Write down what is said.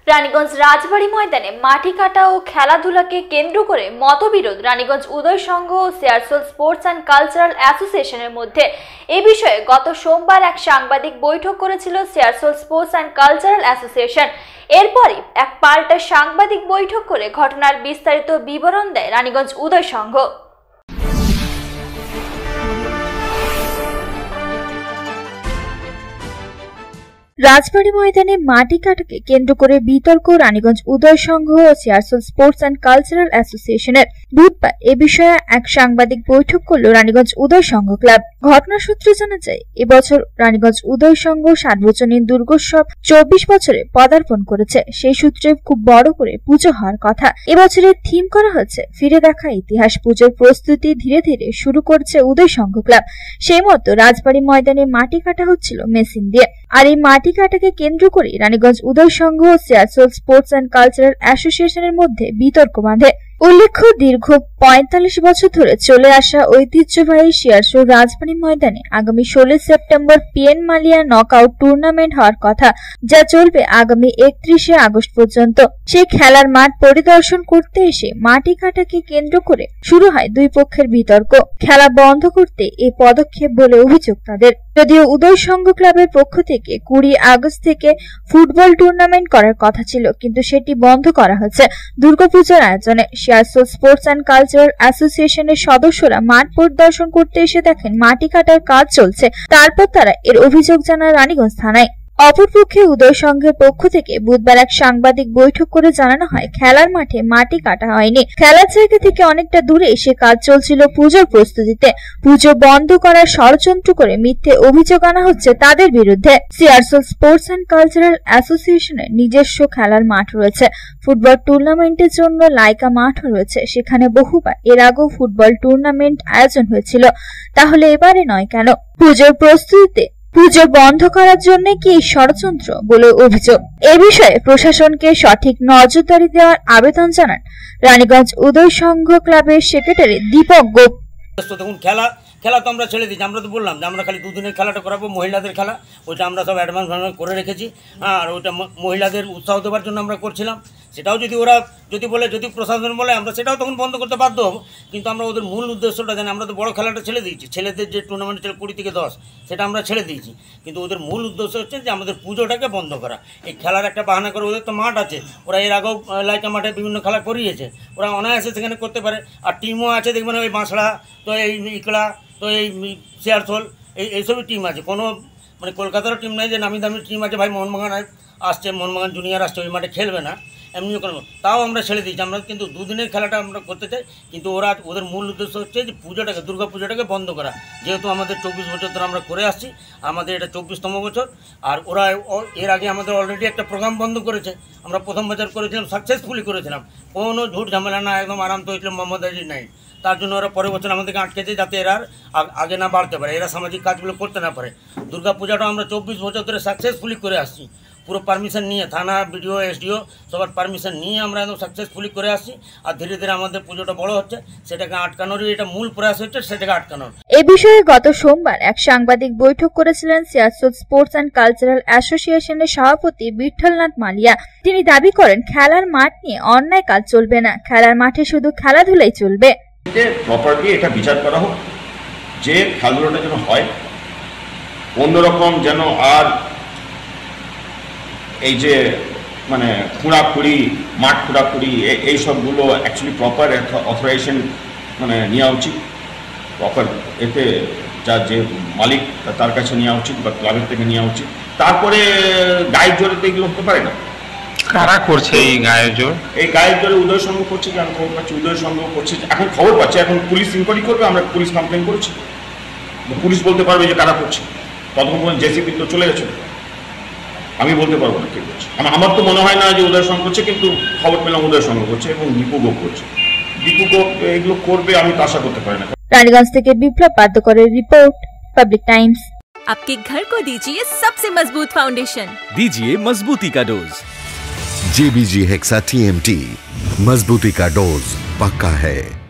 রানীগঞ্জ রাজবাড়ী ময়দানে মাটি কাটা ও খেলাধুলাকে কেন্দ্র করে মতবিরোধ রানীগঞ্জ উদয় সংঘ ও শেয়ারসোল স্পোর্টস অ্যান্ড কালচারাল অ্যাসোসিয়েশনের মধ্যে। এ বিষয়ে গত সোমবার এক সাংবাদিক বৈঠক করেছিল Searsole sports and cultural association. এরপরই এক পাল্টা সাংবাদিক বৈঠক করে ঘটনার বিস্তারিত বিবরণ দেয় রানীগঞ্জ উদয় সংঘ। রাজবাড়ী ময়দানে মাটি কাটাকে কেন্দ্র করে বিতর্ক রানীগঞ্জ উদয় সংঘ ও শেয়ারসোল স্পোর্টস অ্যান্ড কালচারাল অ্যাসোসিয়েশনের। বুধবার এ বিষয়ে এক সাংবাদিক বৈঠক করল রানীগঞ্জ উদয় সংঘ ক্লাব। ঘটনা সূত্রে জানা যায়, এবছর রানীগঞ্জ উদয় সংঘ সার্বজনীন দুর্গোৎসব 24 বছরে পদার্পণ করেছে। সেই সূত্রে খুব বড় করে পুজো হওয়ার কথা। এবছরের থিম করা হচ্ছে ফিরে দেখা ইতিহাস। পুজোর প্রস্তুতি ধীরে ধীরে শুরু করছে উদয় সংঘ ক্লাব। সেই মতো রাজবাড়ী ময়দানে মাটি কাটা হচ্ছিল মেশিন দিয়ে। আর এই মাটি কাটাকে কেন্দ্র করে রানীগঞ্জ উদয় সংঘ ও শেয়ারসোল স্পোর্টস অ্যান্ড কালচারাল অ্যাসোসিয়েশনের মধ্যে বিতর্ক বাঁধে। উল্লেখ্য, দীর্ঘ 45 বছর ধরে চলে আসা ঐতিহ্যবাহী শেয়ারসোল রাজবাড়ী ময়দানে আগামী 16 September PN Maliya knockout tournament হওয়ার কথা, যা চলবে আগামী 31 আগস্ট পর্যন্ত। সেই খেলার মাঠ পরিদর্শন করতে এসে মাটি কাটাকে কেন্দ্র করে শুরু হয় দুই পক্ষের বিতর্ক। খেলা বন্ধ করতে এই পদক্ষেপ বলে অভিযোগ তাদের। যদিও উদয় সংঘ ক্লাবের পক্ষ থেকে 20 আগস্ট থেকে ফুটবল টুর্নামেন্ট করার কথা ছিল, কিন্তু সেটি বন্ধ করা হয়েছে দুর্গাপূজার আয়োজনে। শেয়ারসোল স্পোর্টস অ্যান্ড কালচারাল অ্যাসোসিয়েশনের সদস্যরা মাঠ পরিদর্শন করতে এসে দেখেন মাটি কাটার কাজ চলছে। তারপর তারা এর অভিযোগ জানায় রানীগঞ্জ থানায়। অপরপক্ষে উদয় সংঘের পক্ষ থেকে বুধবার এক সাংবাদিক বৈঠক করে জানানো হয়, খেলার মাঠে মাটি কাটা হয়নি। খেলার জায়গা থেকে অনেকটা দূরে এসে কাজ চলছিল পুজোর প্রস্তুতিতে। পুজো বন্ধ করার ষড়যন্ত্র করে মিথ্যে অভিযোগ আনা হচ্ছে তাদের বিরুদ্ধে। শেয়ারসোল স্পোর্টস অ্যান্ড কালচারাল অ্যাসোসিয়েশনের নিজস্ব খেলার মাঠ রয়েছে। ফুটবল টুর্নামেন্টের জন্য লাইকা মাঠও রয়েছে। সেখানে বহুবার এর আগেও ফুটবল টুর্নামেন্ট আয়োজন হয়েছিল। তাহলে এবারে নয় কেন? পুজোর প্রস্তুতিতে পুজো বন্ধ করার জন্য কি ষড়যন্ত্র বলে অভিযোগ। এ বিষয়ে প্রশাসনকে সঠিক নজরদারি দেওয়ার আবেদন জানান রানীগঞ্জ উদয় সংঘ ক্লাবের সেক্রেটারি দীপক গোপ। খেলা তো আমরা ছেড়ে দিচ্ছি। আমরা তো বললাম যে আমরা খালি দুদিনের খেলাটা করাবো, মহিলাদের খেলা। ওইটা আমরা সব অ্যাডভান্স করে রেখেছি। আর ওইটা মহিলাদের উৎসাহ দেওয়ার জন্য আমরা করছিলাম। সেটাও যদি ওরা বলে, যদি প্রশাসন বলে, আমরা সেটাও তখন বন্ধ করতে বাধ্য হবো। কিন্তু আমরা ওদের মূল উদ্দেশ্যটা জানি। আমরা তো বড় খেলাটা ছেড়ে দিয়েছি, ছেলেদের যে টুর্নামেন্ট ছিল 20 থেকে 10, সেটা আমরা ছেড়ে দিয়েছি। কিন্তু ওদের মূল উদ্দেশ্য হচ্ছে যে আমাদের পুজোটাকে বন্ধ করা। এই খেলার একটা বাহানা করে, ওদের তো মাঠ আছে, ওরা এর আগেও লাইকা মাঠে বিভিন্ন খেলা করিয়েছে, ওরা অনায়াসে সেখানে করতে পারে। আর টিমও আছে, দেখবেন ওই বাঁশড়া, তো এই ইকড়া, তো এই শেয়ারসোল, এইসবই টিম আছে। কোনো মানে কলকাতারও টিম নাই যে নামি দামি টিম আছে। ভাই মোহনবাগান আসছে, মোহনবাগান জুনিয়র আসছে, ওই মাঠে খেলবে না, এমনিও কোনো, তাও আমরা ছেড়ে দিয়েছি। আমরা কিন্তু দুদিনের খেলাটা আমরা করতে চাই। কিন্তু ওদের মূল উদ্দেশ্য হচ্ছে যে পুজোটাকে, দুর্গা পুজোটাকে বন্ধ করা। যেহেতু আমাদের 24 বছর ধরে আমরা করে আসছি, আমাদের এটা 24তম বছর। আর ওরা এর আগে আমাদের অলরেডি একটা প্রোগ্রাম বন্ধ করেছে। আমরা প্রথম বছর করেছিলাম, সাকসেসফুলি করেছিলাম, কোনো ঝুট ঝামেলা না, একদম আরাম তো হয়েছিল মোহাম্মদাজি নাই। তার জন্য ওরা পরের বছর আমাদেরকে আটকেছে, যাতে এরা আগে না বাড়তে পারে, এরা সামাজিক কাজগুলো করতে না পারে। দুর্গা পূজাটা আমরা 24 বছর ধরে সাকসেসফুলি করে আসছি, পুরো পারমিশন নিয়ে, থানা, বিডিও, এসডিও সবার পারমিশন নিয়ে আমরা একদম সাকসেসফুলি করে আসছি। আর ধীরে ধীরে আমাদের পুজোটা বড় হচ্ছে, সেটাকে আটকানোরই এটা মূল প্রয়াস হচ্ছে, সেটাকে আটকানোর। এ বিষয়ে গত সোমবার এক সাংবাদিক বৈঠক করেছিলেন শেয়ারসোল স্পোর্টস অ্যান্ড কালচারাল অ্যাসোসিয়েশনের সভাপতি বিঠলনাথ মালিয়া। তিনি দাবি করেন, খেলার মাঠ নিয়ে অন্যায় কাজ চলবে না, খেলার মাঠে শুধু খেলাধুলাই চলবে। প্রপারলি এটা বিচার করা হোক যে খেলাধুলাটা যেন হয় অন্যরকম, যেন আর এই যে মানে খুঁড়াখুড়ি, মাঠ খুঁড়াখুড়ি, এই সবগুলো অ্যাকচুয়ালি প্রপার অথরাইজেশন মানে নেওয়া উচিত। প্রপার এতে যে মালিক তার কাছে নেওয়া উচিত বা ক্লাবের থেকে নেওয়া উচিত। তারপরে গায়ের জোরে তো এগুলো হতে পারে না। কারা করছে এই গায়ের জোর? এই গায়ের জোরে উদয় সংঘ করছে, যে আমি খবর পাচ্ছি উদয় সংঘ করছে। এখন খবর পাচ্ছি, এখন পুলিশ ইনকোয়ারি করবে, আমরা পুলিশ কমপ্লেন করেছি, পুলিশ বলতে পারবে যে কারা করছে। ততক্ষণ জেসিপি তো চলে গেছে, আমি বলতে পারবো না কে করছে। আমার তো মনে হয় না যে উদয় সংঘ করছে, কিন্তু খবর পেলাম উদয় সংঘ করছে এবং দীপু গোপ করছে। দীপু গোপ এগুলো করবে আমি তো আশা করতে পারি না। রানীগঞ্জ থেকে বিপ্লব পাদ্যকরের রিपोर्ट, पब्लिक टाइम्स। आपके घर को दीजिए सबसे मजबूत फाउंडेशन, दीजिए मजबूती का डोज। JBG हेक्सा TMT, मजबूती का डोज पक्का है।